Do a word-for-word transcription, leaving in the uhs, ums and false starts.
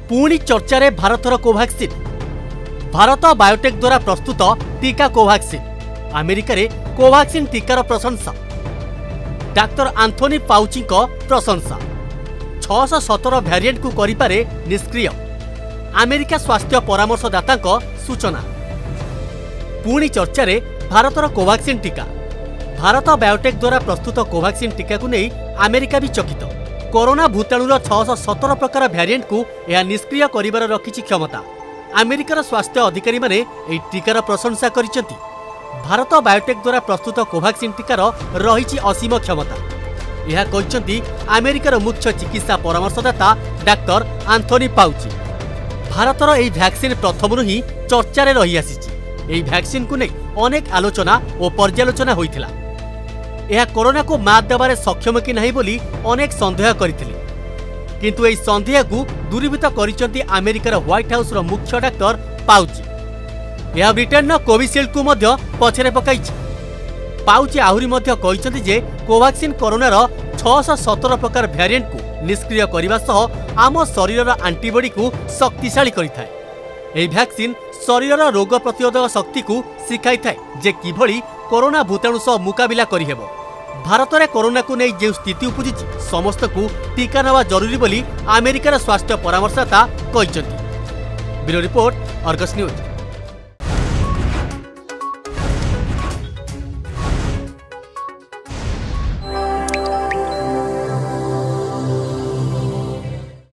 पुणी चर्चा रे भारतर कोवैक्सीन। भारत बायोटेक द्वारा प्रस्तुत टीका कोवैक्सीन। अमेरिका रे कोवैक्सीन टीकार प्रशंसा। डाक्टर आंथोनी पाउची को प्रशंसा। छह सौ सतर भैरिएंट को करिपारे निष्क्रिय। अमेरिका स्वास्थ्य परामर्शदाता सूचना। पुणी चर्चा रे भारतर कोवैक्सीन टीका। भारत बायोटेक द्वारा प्रस्तुत कोवैक्सीन टीका को नहीं अमेरिका भी चकित। कोरोना भूताणुर छह सौ सतर प्रकार भैरिएंट को यह निष्क्रिय करिबार रखिछि क्षमता। अमेरिकार स्वास्थ्य अधिकारी माने एही टीकार प्रशंसा करिसेंति। भारत बायोटेक द्वारा प्रस्तुत कोवैक्सीन टीकार रहिछि असीम क्षमता। यह कहिसेंति अमेरिकार मुख्य चिकित्सा परामर्शदाता डाक्टर आंथोनी पाउची। भारतर एही वैक्सीन प्रथमरु ही चर्चा रे रही आसीछि। एही वैक्सीन को नहीं अनेक आलोचना और पर्यालोचना होइथिला। यह कोरोना को मात देबारे सक्षम कि नहीं बोली अनेक संदेह करथिले, किंतु एही संदेह को दूरीभूत करिसेंति अमेरिकार व्हाइट हाउस रो मुख्य डाक्टर पाउची। यह ब्रिटेन कोविशील्ड को मध्य पछरे पकाइछि। पाउची आहुरी मध्य कहिसेंति जे कोवैक्सीन कोरोनार छह सौ सतर प्रकार भैरिएंट को निष्क्रिय करिबा सह आम शरीरर एंटीबॉडी को शक्तिशाली करिथाय। एही वैक्सीन शरीरर रोग प्रतिरोधक शक्ति को शिखाई थाए जे किभली कोरोना भूताणु सह मुकाबिला करिहेबो। भारत में कोरोना को नहीं जो स्थिति उपजी समस्त को टीका नवा जरूरी बोली अमेरिकार स्वास्थ्य परामर्शदाता कहिसेंति। Bureau report, Argus news.